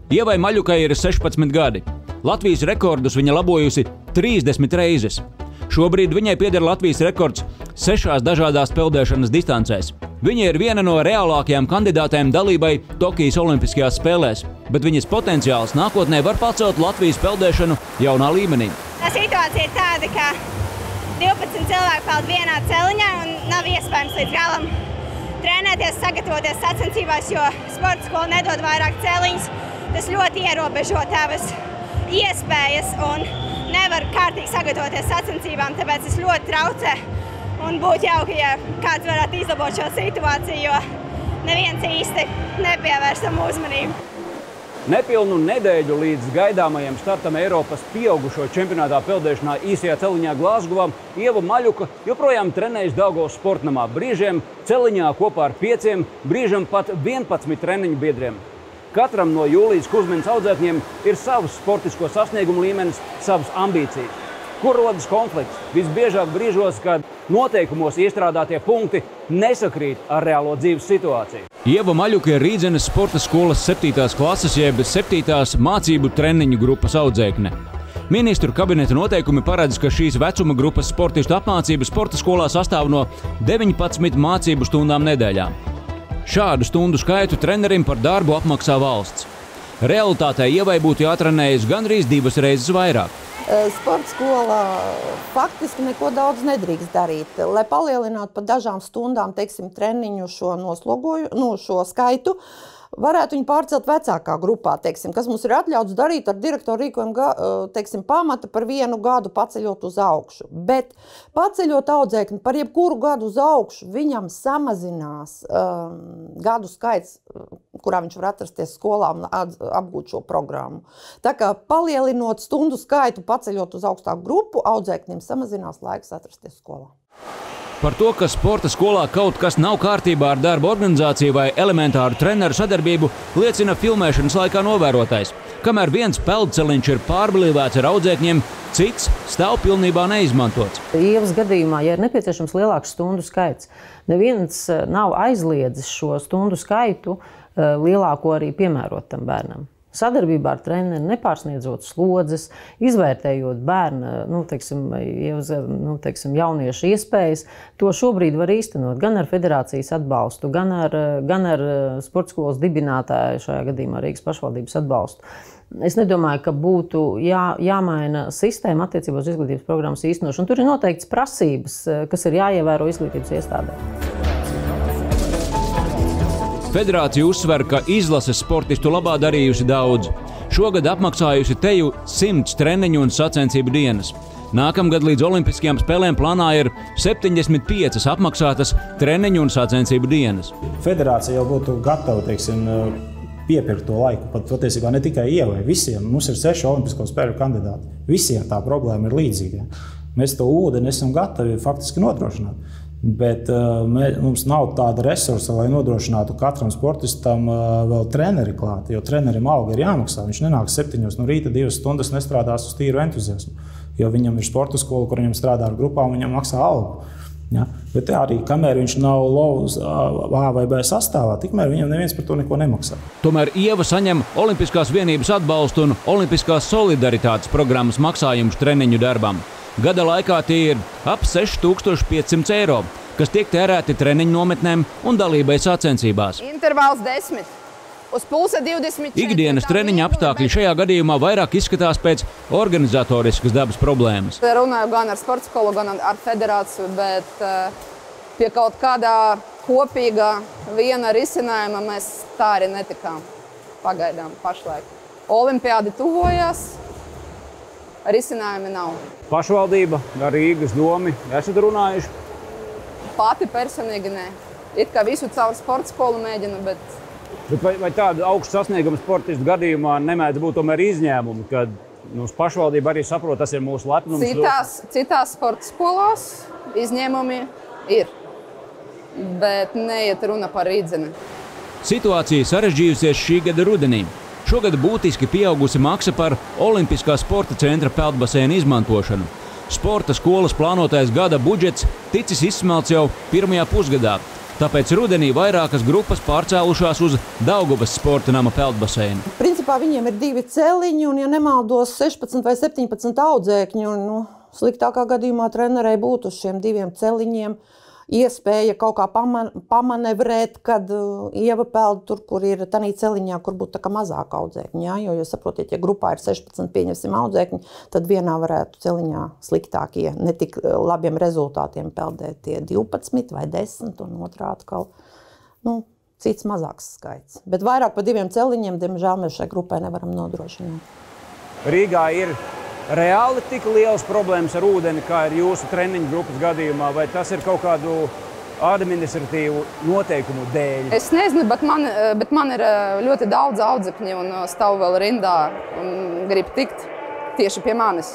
Ievai Maļukai ir 16 gadi. Latvijas rekordus viņa labojusi 30 reizes. Šobrīd viņai pieder Latvijas rekords 6 dažādās peldēšanas distancēs. Viņa ir viena no reālākajām kandidātēm dalībai Tokijas olimpiskajās spēlēs, bet viņas potenciāls nākotnē var pacelt Latvijas peldēšanu jaunā līmenī. Tā situācija ir tāda, ka 12 cilvēki peld vienā celiņā un nav iespējams līdz galam trenēties, sagatavoties sacensībās, jo sporta skola nedod vairāk celiņus. Tas ļoti ierobežo tavas iespējas un nevar kārtīgi sagatavoties sacensībām, tāpēc tas ļoti traucē. Un būtu jauki, ja kāds varētu izlabot šo situāciju, jo neviens īsti nepievērs tam uzmanību. Nepilnu nedēļu līdz gaidāmajam startam Eiropas pieaugušo čempionātā peldēšanā īsajā celiņā Glāzgovā Ieva Maļuka joprojām trenējas Daugavas sportnamā. Brīžiem celiņā kopā ar 5, brīžam pat 11 treniņu biedriem. Katram no Jūlijas Kuzminas audzēkņiem ir savs sportisko sasniegumu līmenis, savas ambīcijas. Kur rodas konflikts? Visbiežāk brīžos, kad noteikumos iestrādātie punkti nesakrīt ar reālo dzīves situāciju. Ieva Maļuka ir Rīdzenes sporta skolas 7. klases jeb 7. mācību treniņu grupas audzēkne. Ministru kabineta noteikumi paredz, ka šīs vecuma grupas sportistu apmācība sporta skolā sastāv no 19 mācību stundām nedēļā. Šādu stundu skaitu trenerim par darbu apmaksā valsts. Realitātē Ievai būtu jātrenējas gandrīz 2 reizes vairāk. Sporta skolā faktiski neko daudz nedrīkst darīt. Lai palielinātu pa dažām stundām, teiksim, treniņu šo skaitu, varētu viņu pārcelt vecākā grupā, teiksim, kas mums ir atļauts darīt ar direktoru rīkojumu, teiksim, pamata par 1 gadu paceļot uz augšu. Bet paceļot audzēkni par jebkuru gadu uz augšu, viņam samazinās gadu skaits, kurā viņš var atrasties skolā un apgūt šo programmu. Tā kā palielinot stundu skaitu, paceļot uz augstāku grupu, audzēknim samazinās laiks atrasties skolā. Par to, ka sporta skolā kaut kas nav kārtībā ar darba organizāciju vai elementāru treneru sadarbību, liecina filmēšanas laikā novērotais. Kamēr viens peldceliņš ir pārblīvēts ar audzēkņiem, cits stāv pilnībā neizmantots. Ievas gadījumā, ja ir nepieciešams lielāks stundu skaits, neviens nav aizliedzis šo stundu skaitu lielāko arī piemērot tam bērnam. Sadarbībā ar treneri, nepārsniedzot slodzes, izvērtējot bērna, jauniešu iespējas, to šobrīd var īstenot gan ar federācijas atbalstu, gan ar sporta skolas dibinātāju, šajā gadījumā Rīgas pašvaldības atbalstu. Es nedomāju, ka būtu jāmaina sistēma attiecībā uz izglītības programmas īstenošanu. Tur ir noteikts prasības, kas ir jāievēro izglītības iestādē. Federācija uzsver, ka izlases sportistu labā darījusi daudz. Šogad apmaksājusi teju 100 treniņu un sacensību dienas. Nākamgad līdz olimpiskajām spēlēm plānā ir 75 apmaksātas treniņu un sacensību dienas. Federācija jau būtu gatava, teiksim, piepirkt to laiku, pat patiesībā ne tikai Ievai, visiem. Mums ir 6 olimpisko spēļu kandidāti. Visiem tā problēma ir līdzīga. Mēs to ūdeni esam gatavi faktiski nodrošināt. Bet mums nav tāda resursa, lai nodrošinātu katram sportistam vēl treneri klāt, jo trenerim alga ir jāmaksā. Viņš nenāks 7 no rīta 2 stundas nestrādās uz tīru entuziasmu, jo viņam ir sporta skola, kur viņam strādā ar grupām, viņam maksā algu. Ja? Bet arī, kamēr viņš nav lovas A vai B sastāvā, tikmēr viņam neviens par to neko nemaksā. Tomēr Ieva saņem Olimpiskās vienības atbalstu un Olimpiskās solidaritātes programmas maksājumus treniņu darbam. Gada laikā tie ir ap 6500 eiro, kas tiek tērēti treniņu nometnēm un dalībai sacensībās. Intervāls 10. Uz pulsa 24. Ikdienas treniņa apstākļi šajā gadījumā vairāk izskatās pēc organizatoriskas dabas problēmas. Runāju gan ar sporta skolu, gan ar federāciju, bet pie kaut kādā kopīgā viena risinājuma mēs tā arī netikām pagaidām pašlaik. Olimpiādi tuvojās. Risinājumi nav. Pašvaldība, Rīgas domi, esat runājuši? Pati personīgi nē. It kā visu caur sporta skolu mēģina, bet... Vai tādu augstu sasniegumu sportistu gadījumā nemēdz būt tomēr izņēmumi, kad pašvaldība arī saprot, tas ir mūsu lepnums? Citās sporta skolās izņēmumi ir, bet neiet runa par Rīdzeni. Situācija sarežģījusies šī gada rudenī. Šogad būtiski pieaugusi maksa par Olimpiskā sporta centra peldbaseina izmantošanu. Sporta skolas plānotais gada budžets ticis izsmelts jau pirmajā pusgadā. Tāpēc rudenī vairākas grupas pārcēlušās uz Daugavas sporta nama peldbaseinu. Principā viņiem ir 2 celiņi, un, ja nemaldos, 16 vai 17 audzēkņi. Un, sliktākā gadījumā trenerei būtu uz šiem 2 celiņiem iespēja kaut kā pamanevrēt, kad Ieva peld tur, kur ir tādā celiņā, kur būtu tā kā mazāk audzēkņi. Ja? Jo, saprotiet, ja grupā ir 16, pieņemsim audzēkņi, tad vienā varētu celiņā sliktākie, ne tik labiem rezultātiem peldēt tie 12 vai 10, un otrā atkal, cits mazāks skaits. Bet vairāk par 2 celiņiem, diemžēl, mēs šai grupai nevaram nodrošināt. Rīgā ir reāli tik lielas problēmas ar ūdeni, kā ir jūsu treniņu grupas gadījumā, vai tas ir kaut kādu administratīvu noteikumu dēļ? Es nezinu, bet man ir ļoti daudz audzekņi un stāv vēl rindā un grib tikt tieši pie manis.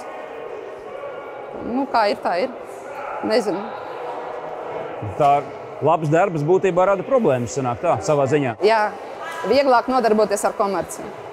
Kā ir, tā ir. Nezinu. Tā labs darbs būtībā rada problēmas, sanāk tā, savā ziņā. Jā, vieglāk nodarboties ar komerciju.